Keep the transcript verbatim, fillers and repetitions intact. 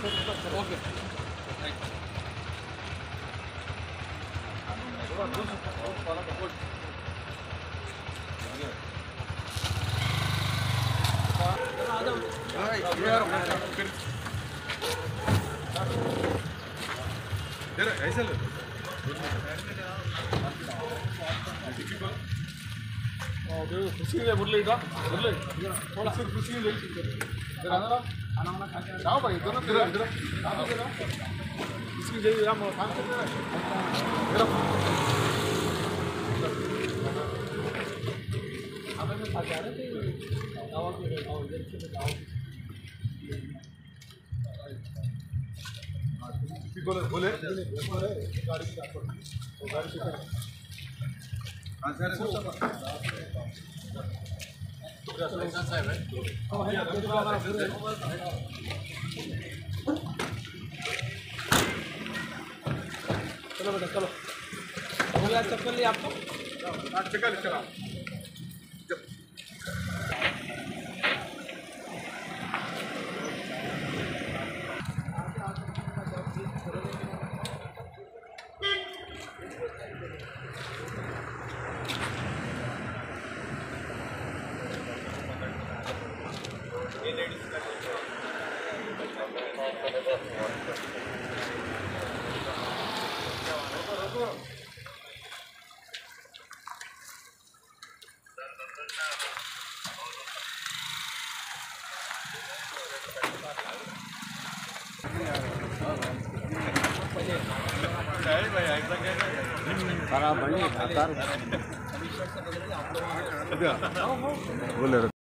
okay ऐसा लो खुशी है मुरली का मुरली थोड़ा सा खुशी है इधर आना खाना वाना खा के आओ भाई दोनों इधर इधर आप इधर खुशी जाइए हम काम करते हैं इधर आप में खा जा रहे थे आओ आओ इधर से आओ बोले बोले गाड़ी की गाड़ी की हाँ सर चलो बेटा चलो हो गया चप्पल लिया आपको चप्पल चला खराब बनी बोले